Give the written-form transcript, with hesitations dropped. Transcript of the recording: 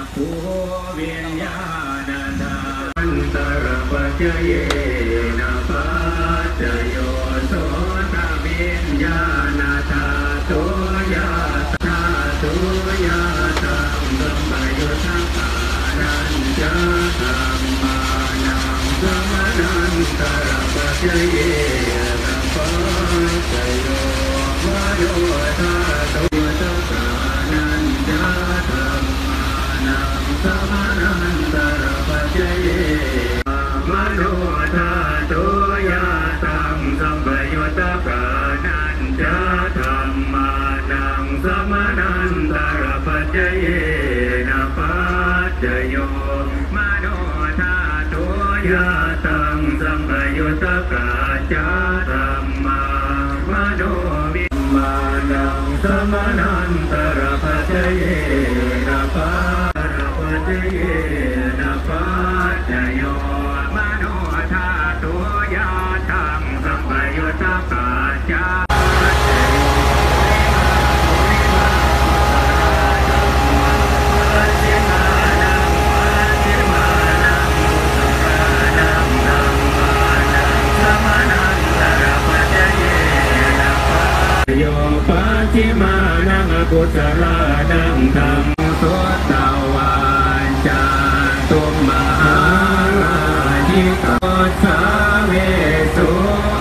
ภูวิญญาณทานตระปัจเจเยนะปัจจโยโสตวิญญาณธาตุยาธาตุยาตังสัมปยุตตานันจะธัมมานังสมนันตระปัจเจเยนะปัจจโยมโนธาตุตกานันจะธัมมานังสมนันตระปัจเจเยมโนธาตุยาตังสัมปยุตตานันจะธัมมานังสมนันตระปัจเจเยนะปัจจโยมโนธาตุยาตังสัมปยุตตาจะธัมมามโนวิมานังสมนันตระปัจเจเยนะปัจเจเยนะปัจจโยมโนธาตุยาตังสัมปยุตตาจะโยปัจฉิมานังกุศลานังธรรมสุตตวาจาตุมหาราชิกาสาเวสุ